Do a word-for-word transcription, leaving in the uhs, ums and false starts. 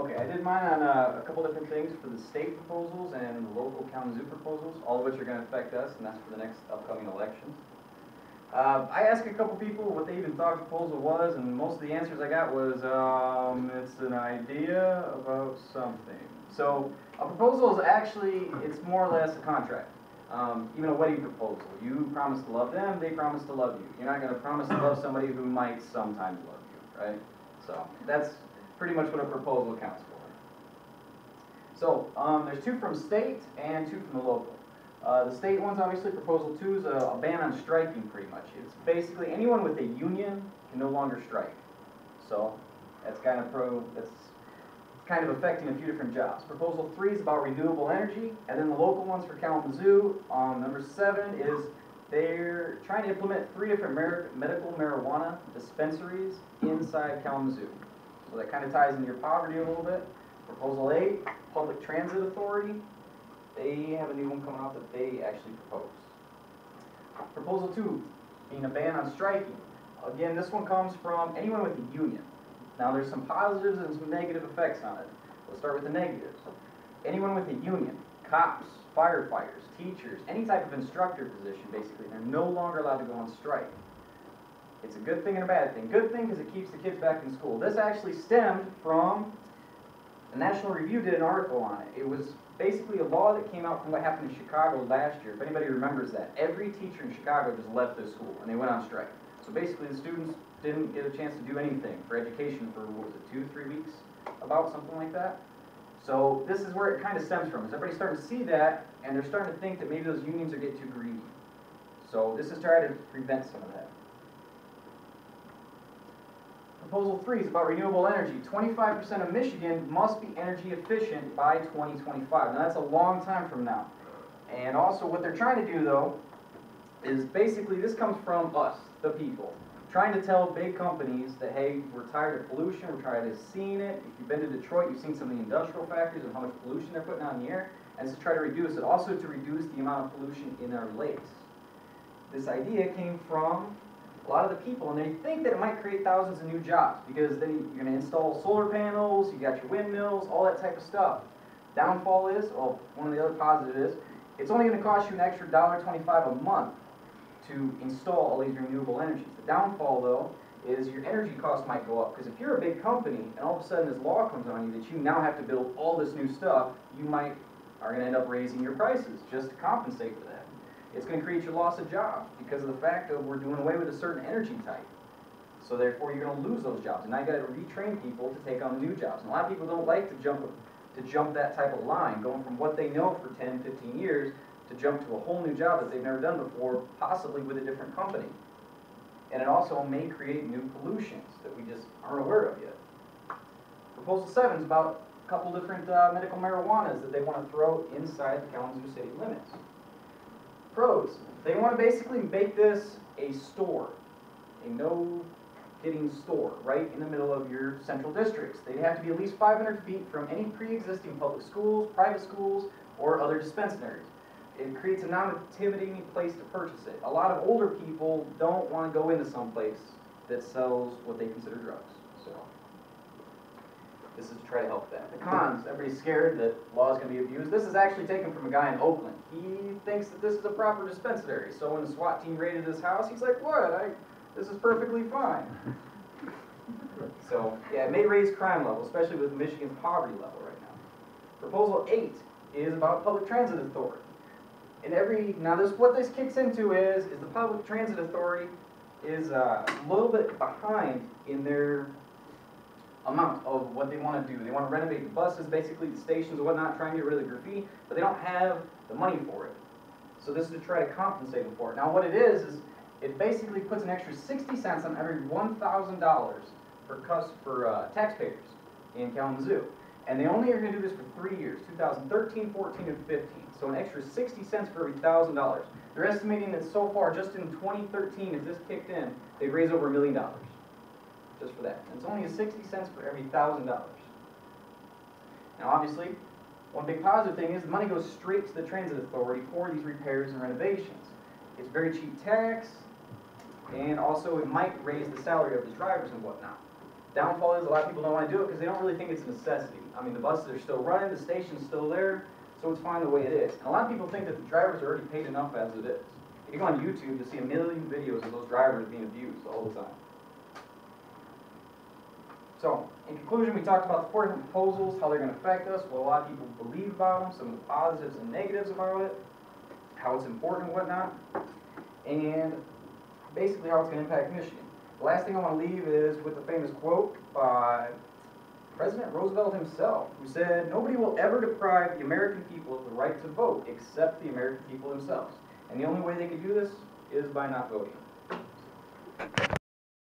Okay, I did mine on uh, a couple different things for the state proposals and the local Kalamazoo proposals, all of which are going to affect us, and that's for the next upcoming elections. Uh, I asked a couple people what they even thought the proposal was, and most of the answers I got was, um, it's an idea about something. So a proposal is actually, it's more or less a contract. Um, even a wedding proposal. You promise to love them, they promise to love you. You're not going to promise to love somebody who might sometimes love you, right? So that's pretty much what a proposal counts for. So um, there's two from state and two from the local. Uh, the state one's obviously proposal two is a, a ban on striking pretty much. It's basically anyone with a union can no longer strike. So that's kind of pro, that's kind of affecting a few different jobs. Proposal three is about renewable energy, and then the local ones for Kalamazoo, um, number seven is they're trying to implement three different mar medical marijuana dispensaries inside Kalamazoo. So that kind of ties into your poverty a little bit. Proposal eight, public transit authority. They have a new one coming out that they actually propose. Proposal two, being a ban on striking. Again, this one comes from anyone with a union. Now there's some positives and some negative effects on it. Let's start with the negatives. Anyone with a union, cops, firefighters, teachers, any type of instructor position basically, they're no longer allowed to go on strike. It's a good thing and a bad thing. Good thing because it keeps the kids back in school. This actually stemmed from, the National Review did an article on it. It was basically a law that came out from what happened in Chicago last year. If anybody remembers that, every teacher in Chicago just left the school and they went on strike. So basically the students didn't get a chance to do anything for education for, what was it, two, three weeks? About something like that. So this is where it kind of stems from, is everybody's starting to see that, and they're starting to think that maybe those unions are getting too greedy. So this is trying to prevent some of that. Proposal three is about renewable energy. twenty-five percent of Michigan must be energy efficient by twenty twenty-five. Now that's a long time from now. And also what they're trying to do though, is basically this comes from us, the people. Trying to tell big companies that, hey, we're tired of pollution, we're tired of seeing it. If you've been to Detroit, you've seen some of the industrial factories and how much pollution they're putting out in the air, and it's to try to reduce it. Also to reduce the amount of pollution in our lakes. This idea came from a lot of the people, and they think that it might create thousands of new jobs, because then you're going to install solar panels, you got your windmills, all that type of stuff. Downfall is, well, one of the other positives is, it's only going to cost you an extra one dollar twenty-five a month to install all these renewable energies. The downfall, though, is your energy cost might go up, because if you're a big company and all of a sudden this law comes on you that you now have to build all this new stuff, you might are going to end up raising your prices just to compensate for that. It's going to create your loss of jobs because of the fact of we're doing away with a certain energy type. So therefore you're going to lose those jobs, and now you got to retrain people to take on new jobs. And a lot of people don't like to jump to jump that type of line, going from what they know for ten, fifteen years to jump to a whole new job that they've never done before, possibly with a different company. And it also may create new pollutions that we just aren't aware of yet. Proposal seven is about a couple different uh, medical marijuanas that they want to throw inside the Kalamazoo city limits. Pros, they want to basically make this a store, a no-kidding store, right in the middle of your central districts. They have to be at least five hundred feet from any pre-existing public schools, private schools, or other dispensaries. It creates a non-intimidating place to purchase it. A lot of older people don't want to go into some place that sells what they consider drugs. So this is to try to help them. The cons, everybody's scared that law is going to be abused. This is actually taken from a guy in Oakland. He thinks that this is a proper dispensary. So when the SWAT team raided his house, he's like, what? I, this is perfectly fine. So yeah, it may raise crime level, especially with Michigan's poverty level right now. Proposal eight is about public transit authority. In every, now this, what this kicks into is, is the Public Transit Authority is uh, a little bit behind in their amount of what they want to do. They want to renovate the buses, basically the stations and whatnot, try and get rid of the graffiti, but they don't have the money for it. So this is to try to compensate them for it. Now what it is, is it basically puts an extra sixty cents on every one thousand dollars for, for uh, taxpayers in Kalamazoo. And they only are going to do this for three years, two thousand thirteen, fourteen, and fifteen. So an extra sixty cents for every one thousand dollars. They're estimating that so far, just in twenty thirteen, if this kicked in, they'd raise over a million dollars. Just for that. And it's only a sixty cents for every one thousand dollars. Now obviously, one big positive thing is the money goes straight to the Transit Authority for these repairs and renovations. It's very cheap tax, and also it might raise the salary of the drivers and whatnot. Downfall is a lot of people don't want to do it because they don't really think it's a necessity. I mean, the buses are still running, the station's still there, so it's fine the way it is. And a lot of people think that the drivers are already paid enough as it is. You go on YouTube to see a million videos of those drivers being abused all the time. So, in conclusion, we talked about the four different proposals, how they're going to affect us, what a lot of people believe about them, some of the positives and negatives about it, how it's important and whatnot, and basically how it's going to impact Michigan. The last thing I want to leave is with the famous quote by President Roosevelt himself, who said, "Nobody will ever deprive the American people of the right to vote except the American people themselves. And the only way they can do this is by not voting."